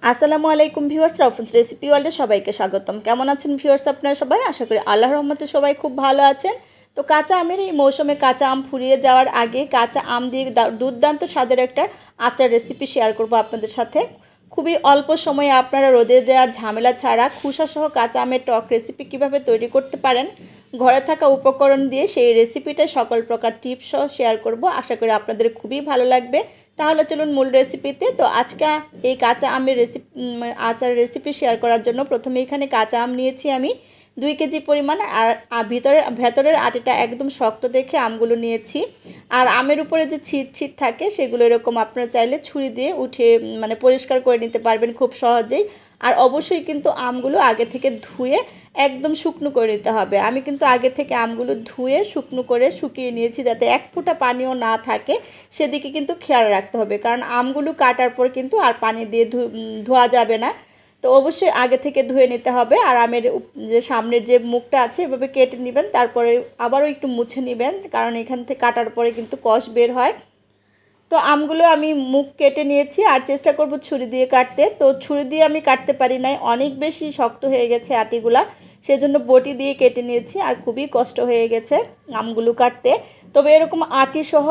আসসালামু আলাইকুম viewers, রাউফানস recipe ওয়ার্ল্ডে সবাইকে স্বাগতম। কেমন আছেন ভিউয়ার্স আপনারা সবাই? আশা করি আল্লাহর রহমতে সবাই খুব ভালো আছেন। তো কাঁচা আমের এই মৌসুমে কাঁচা আম ফুরিয়ে যাওয়ার আগে কাঁচা আম দিয়ে দুর্দান্ত স্বাদের একটা আচার রেসিপি শেয়ার করব আপনাদের সাথে। খুবই অল্প সময়ে আপনারা রোদে দেওয়ার ঝামেলা ছাড়া খোসাসহ কাঁচা আমের টক রেসিপি কিভাবে তৈরি করতে পারেন ঘরে থাকা উপকরণ দিয়ে সেই রেসিপিটা সকল প্রকার টিপস সহ শেয়ার করব। আশা করি আপনাদের খুবই ভালো লাগবে। তাহলে চলুন মূল রেসিপিতে। তো আজকে এই কাঁচা আমের আচার রেসিপি শেয়ার করার জন্য প্রথমে এখানে কাঁচা আম নিয়েছি আমি 2 কেজি পরিমাণ। আর ভেতরের আটিটা একদম শক্ত দেখে আমগুলো নিয়েছি। আর আমের উপরে যে ছিট থাকে সেগুলো এরকম আপনারা চাইলে ছুরি দিয়ে উঠে পরিষ্কার করে নিতে পারবেন খুব সহজেই। আর অবশ্যই কিন্তু আমগুলো আগে থেকে ধুয়ে একদম শুকনো করে নিতে হবে। আমি কিন্তু আগে থেকে আমগুলো ধুয়ে শুকনো করে শুকিয়ে নিয়েছি, যাতে এক ফোঁটা পানিও না থাকে সেদিকে কিন্তু খেয়াল রাখতে হবে, কারণ আমগুলো কাটার পর কিন্তু আর পানি দিয়ে ধোয়া যাবে না। তো অবশ্যই আগে থেকে ধুয়ে নিতে হবে। আর আমের যে সামনের যে মুখটা আছে এভাবে কেটে নেবেন, তারপরে আবারও একটু মুছে নেবেন, কারণ এখান থেকে কাটার পরে কিন্তু কষ বের হয়। তো আমগুলো আমি মুখ কেটে নিয়েছি আর চেষ্টা করব ছুরি দিয়ে কাটতে। তো ছুরি দিয়ে আমি কাটতে পারি নাই, অনেক বেশি শক্ত হয়ে গেছে আটিগুলা, সেজন্য বটি দিয়ে কেটে নিয়েছি। আর খুবই কষ্ট হয়ে গেছে আমগুলো কাটতে। তবে এরকম আটি সহ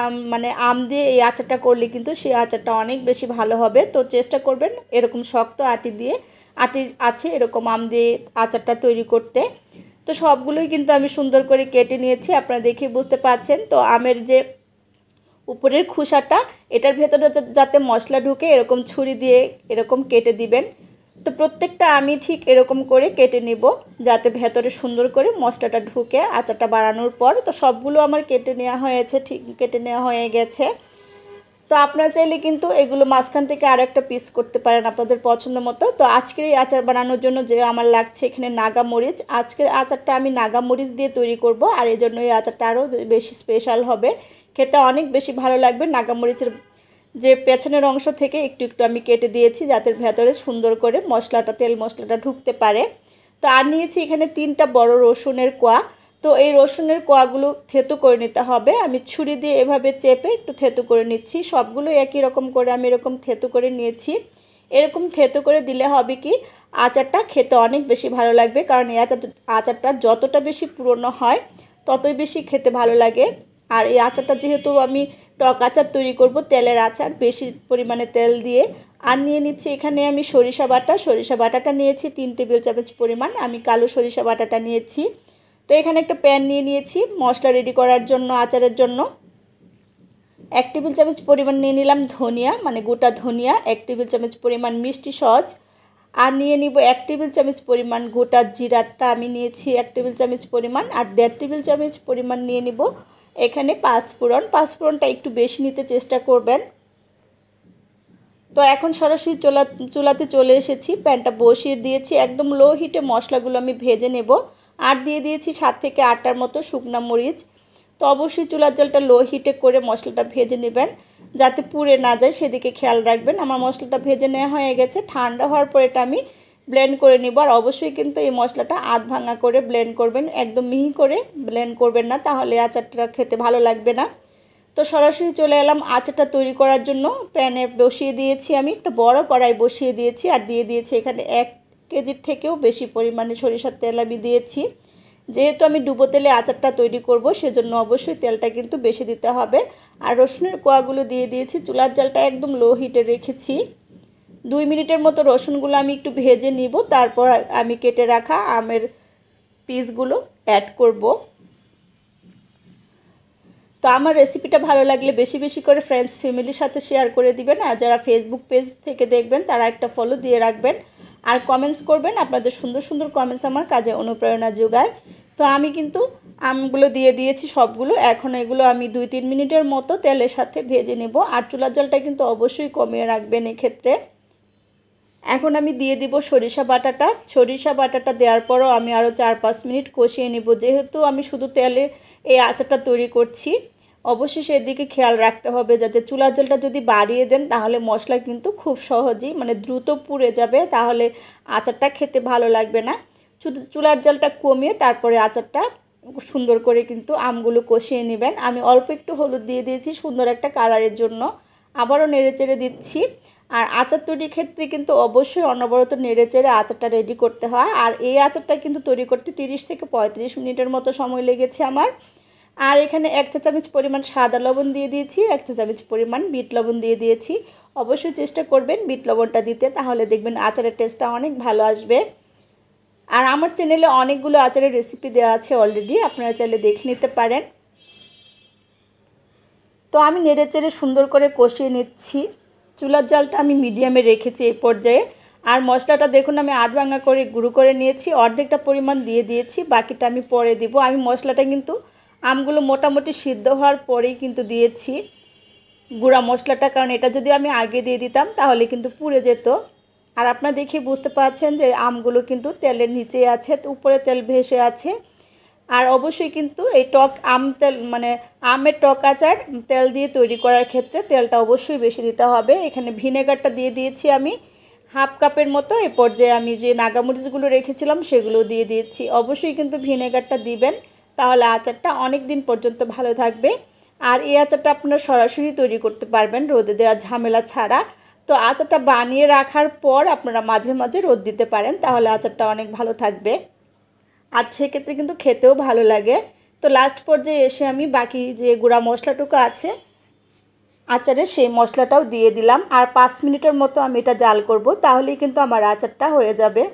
আম দিয়ে এই আচারটা করলে কিন্তু সেই আচারটা অনেক বেশি ভালো হবে। তো চেষ্টা করবেন এরকম শক্ত আটি আছে এরকম আম দিয়ে আচারটা তৈরি করতে। তো সবগুলোই কিন্তু আমি সুন্দর করে কেটে নিয়েছি, আপনারা দেখে বুঝতে পারছেন। তো আমের যে উপরের খোসাটা, এটার ভেতরে যাতে মশলা ঢুকে এরকম ছুরি দিয়ে এরকম কেটে দিবেন। তো প্রত্যেকটা আমি ঠিক এরকম করে কেটে নিব, যাতে ভেতরে সুন্দর করে মশলাটা ঢুকে আচারটা বানানোর পর। তো সবগুলো আমার কেটে নেওয়া হয়েছে, ঠিক কেটে নেওয়া হয়ে গেছে। তো আপনারা চাইলে কিন্তু এগুলো মাঝখান থেকে আরও একটা পিস করতে পারেন আপনাদের পছন্দ মতো। তো আজকের এই আচার বানানোর জন্য যে আমার লাগছে এখানে নাগামরিচ। আজকের আচারটা আমি নাগামরিচ দিয়ে তৈরি করব, আর এই জন্য এই আচারটা আরও বেশি স্পেশাল হবে, খেতে অনেক বেশি ভালো লাগবে। নাগামরিচের যে পেছনের অংশ থেকে একটু একটু আমি কেটে দিয়েছি, যাতে ভেতরে সুন্দর করে তেল মশলাটা ঢুকতে পারে। তো আর নিয়েছি এখানে 3টা বড় রসুনের কোয়া। তো এই রসুনের কোয়াগুলো থেতু করে নিতে হবে। আমি ছুরি দিয়ে এভাবে চেপে একটু থেতু করে নিচ্ছি। সবগুলো একই রকম করে আমি এরকম থেতু করে নিয়েছি। এরকম থেতু করে দিলে হবে কি, আচারটা খেতে অনেক বেশি ভালো লাগবে, কারণ এই আচারটা যতটা বেশি পুরনো হয় ততই বেশি খেতে ভালো লাগে। আর এই আচারটা যেহেতু আমি টক আচার তৈরি করব, তেলের আচার, বেশি পরিমাণে তেল দিয়ে। আর নিয়ে নিচ্ছি এখানে আমি সরিষা বাটাটা নিয়েছি 3 টেবিল চামচ পরিমাণ। আমি কালো সরিষা বাটাটা নিয়েছি। তো এখানে একটা প্যান নিয়ে নিয়েছি মশলা রেডি করার জন্য, আচারের জন্য। 1 টেবিল চামচ পরিমাণ নিয়ে নিলাম ধনিয়া, গোটা ধনিয়া। 1 টেবিল চামচ পরিমাণ মিষ্টি সস। আর নিয়ে নিব 1 টেবিল চামচ পরিমাণ গোটা জিরাটা আমি নিয়েছি 1 টেবিল চামচ পরিমাণ। আর 1.5 টেবিল চামচ পরিমাণ নিয়ে নিব এখানে পাঁচফোড়নটা একটু বেশি নিতে চেষ্টা করবেন। তো এখন সরাসরি চুলাতে চলে এসেছি, প্যানটা বসিয়ে দিয়েছি। একদম লো হিটে মশলাগুলো আমি ভেজে নেব। আর দিয়ে দিয়েছি 7 থেকে 8টার মতো শুকনো মরিচ। তো অবশ্যই চুলার জলটা লো হিটে করে মশলাটা ভেজে নেবেন, যাতে পুড়ে না যায় সেদিকে খেয়াল রাখবেন। আমার মশলাটা ভেজে নেওয়া হয়ে গেছে। ঠান্ডা হওয়ার পর এটা আমি ব্লেন্ড করে নিব। আর অবশ্যই কিন্তু এই মশলাটা আধ ভাঙা করে ব্লেন্ড করবেন, একদম মিহি করে ব্লেন্ড করবেন না, তাহলে আচারটা খেতে ভালো লাগবে না। তো সরাসরি চলে এলাম আচারটা তৈরি করার জন্য। প্যানে বসিয়ে দিয়েছি, আমি একটা বড় কড়াই বসিয়ে দিয়েছি। আর দিয়ে দিয়েছি এখানে 1 কেজির থেকেও বেশি পরিমাণে সরিষার তেল আমি দিয়েছি। যেহেতু আমি ডুবো তেলে আচারটা তৈরি করব, সেজন্য অবশ্যই তেলটা কিন্তু বেশি দিতে হবে। আর রসুনের কোয়াগুলো দিয়ে দিয়েছি। চুলার জালটা একদম লো হিটে রেখেছি। 2 মিনিটের মতো রসুনগুলো আমি একটু ভেজে নিব, তারপর আমি কেটে রাখা আমের পিসগুলো অ্যাড করব। তো আমার রেসিপিটা ভালো লাগলে বেশি বেশি করে ফ্রেন্ডস ফ্যামিলির সাথে শেয়ার করে দিবেন। আর যারা ফেসবুক পেজ থেকে দেখবেন তারা একটা ফলো দিয়ে রাখবেন। আর কমেন্টস করবেন, আপনাদের সুন্দর সুন্দর কমেন্টস আমার কাজে অনুপ্রেরণা যোগায়। তো আমি কিন্তু আমগুলো দিয়ে দিয়েছি সবগুলো। এখন এগুলো আমি 2-3 মিনিটের মতো তেলের সাথে ভেজে নেব। আর চুলার জলটা কিন্তু অবশ্যই কমিয়ে রাখবেন এক্ষেত্রে। এখন আমি দিয়ে দিব সরিষা বাটাটা দেওয়ার পরও আমি আরও 4-5 মিনিট কষিয়ে নেব। যেহেতু আমি শুধু তেলে এই আচারটা তৈরি করছি, অবশ্যই সেদিকে খেয়াল রাখতে হবে, যাতে চুলার জলটা যদি বাড়িয়ে দেন তাহলে মশলা কিন্তু খুব সহজেই দ্রুত পুড়ে যাবে, তাহলে আচারটা খেতে ভালো লাগবে না। চুলার জলটা কমিয়ে তারপরে আচারটা সুন্দর করে কিন্তু আমগুলো কষিয়ে নেবেন। আমি অল্প একটু হলুদ দিয়ে দিয়েছি সুন্দর একটা কালারের জন্য, আবারও নেড়ে চেড়ে দিচ্ছি। আর আচার তৈরির ক্ষেত্রে কিন্তু অবশ্যই অনবরত নেড়েচেড়ে আচারটা রেডি করতে হয়। আর এই আচারটা কিন্তু তৈরি করতে 30 থেকে 35 মিনিটের মতো সময় লেগেছে আমার। আর এখানে 1 চা চামচ পরিমাণ সাদা লবণ দিয়ে দিয়েছি, 1 চা চামচ পরিমাণ বিট লবণ দিয়ে দিয়েছি। অবশ্যই চেষ্টা করবেন বিট লবণটা দিতে, তাহলে দেখবেন আচারের টেস্টটা অনেক ভালো আসবে। আর আমার চ্যানেলে অনেকগুলো আচারের রেসিপি দেওয়া আছে অলরেডি, আপনারা চাইলে দেখে নিতে পারেন। তো আমি নেড়েচেড়ে সুন্দর করে কষিয়ে নিচ্ছি। চুলার জালটা আমি মিডিয়ামে রেখেছি এই পর্যায়ে। আর মশলাটা দেখুন আমি আধ ভাঙা করে গুঁড়ো করে নিয়েছি, অর্ধেকটা পরিমাণ দিয়ে দিয়েছি, বাকিটা আমি পরে দিব। আমি মশলাটা কিন্তু আমগুলো মোটামুটি সিদ্ধ হওয়ার পরেই কিন্তু দিয়েছি গুঁড়া মশলাটা, কারণ এটা যদি আমি আগে দিয়ে দিতাম তাহলে কিন্তু পুড়ে যেত। আর আপনারা দেখে বুঝতে পারছেন যে আমগুলো কিন্তু তেলের নিচে আছে, উপরে তেল ভেসে আছে। আর অবশ্যই কিন্তু এই টক আম তেল মানে আমের টক আচার তেল দিয়ে তৈরি করার ক্ষেত্রে তেলটা অবশ্যই বেশি দিতে হবে। এখানে ভিনেগারটা দিয়ে দিয়েছি আমি হাফ কাপের মতো। এই পর্যায়ে আমি যে নাগামরিচগুলো রেখেছিলাম সেগুলো দিয়ে দিয়েছি। অবশ্যই কিন্তু ভিনেগারটা দিবেন, তাহলে আচারটা অনেক দিন পর্যন্ত ভালো থাকবে। আর এই আচারটা আপনারা সরাসরি তৈরি করতে পারবেন রোদে দেওয়ার ঝামেলা ছাড়া। তো আচারটা বানিয়ে রাখার পর আপনারা মাঝে মাঝে রোদ দিতে পারেন, তাহলে আচারটা অনেক ভালো থাকবে। আর সেক্ষেত্রে কিন্তু খেতেও ভালো লাগে। তো লাস্ট পর্যায়ে এসে আমি বাকি যে গুঁড়া মশলাটুকু আছে আচারে সেই মশলাটাও দিয়ে দিলাম। আর 5 মিনিটের মতো আমি এটা জাল করব, তাহলেই কিন্তু আমার আচারটা হয়ে যাবে।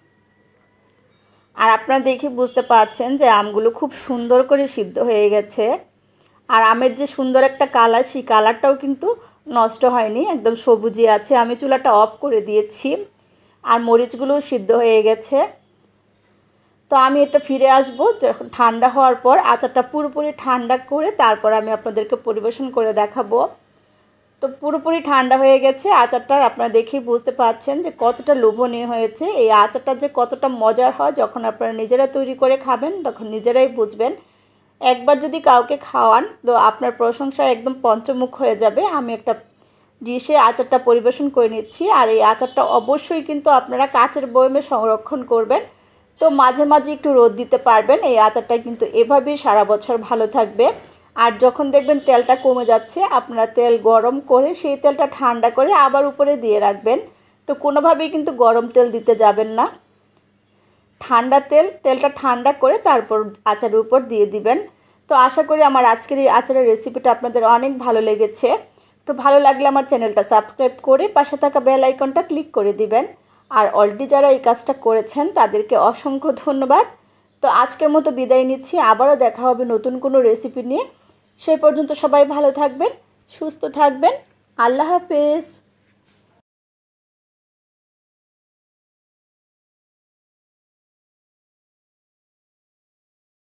আর আপনারা দেখে বুঝতে পারছেন যে আমগুলো খুব সুন্দর করে সিদ্ধ হয়ে গেছে। আর আমের যে সুন্দর একটা কালার, সেই কালারটাও কিন্তু নষ্ট হয়নি, একদম সবুজই আছে। আমি চুলাটা অফ করে দিয়েছি। আর মরিচগুলোও সিদ্ধ হয়ে গেছে। তো আমি এটা ফিরে আসব যখন ঠান্ডা হওয়ার পর, আচারটা পুরোপুরি ঠান্ডা করে তারপর আমি আপনাদেরকে পরিবেশন করে দেখাবো। তো পুরোপুরি ঠান্ডা হয়ে গেছে আচারটা, আপনারা দেখেই বুঝতে পারছেন যে কতটা লোভনীয় হয়েছে। এই আচারটা যে কতটা মজার হয় যখন আপনারা নিজেরা তৈরি করে খাবেন তখন নিজেরাই বুঝবেন। একবার যদি কাউকে খাওয়ান তো আপনার প্রশংসা একদম পঞ্চমুখ হয়ে যাবে। আমি একটা ডিশে আচারটা পরিবেশন করে নিচ্ছি। আর এই আচারটা অবশ্যই কিন্তু আপনারা কাচের বয়মে সংরক্ষণ করবেন, তো মাঝে মাঝে একটু রোদ দিতে পারবেন। এই আচারটা কিন্তু এভাবেই সারা বছর ভালো থাকবে। আর যখন দেখবেন তেলটা কমে যাচ্ছে, আপনারা তেল গরম করে সেই তেলটা ঠান্ডা করে আবার উপরে দিয়ে রাখবেন। তো কোনোভাবেই কিন্তু গরম তেল দিতে যাবেন না, ঠান্ডা তেলটা ঠান্ডা করে তারপর আচারের উপর দিয়ে দিবেন। তো আশা করি আমার আজকের এই আচারের রেসিপিটা আপনাদের অনেক ভালো লেগেছে। তো ভালো লাগলে আমার চ্যানেলটা সাবস্ক্রাইব করে পাশে থাকা বেল আইকনটা ক্লিক করে দিবেন। আর অলরেডি যারা এই কাজটা করেছেন তাদেরকে অসংখ্য ধন্যবাদ। তো আজকের মতো বিদায় নিচ্ছি, আবারও দেখা হবে নতুন কোনো রেসিপি নিয়ে। সেই পর্যন্ত সবাই ভালো থাকবেন, সুস্থ থাকবেন। আল্লাহ হাফেজ।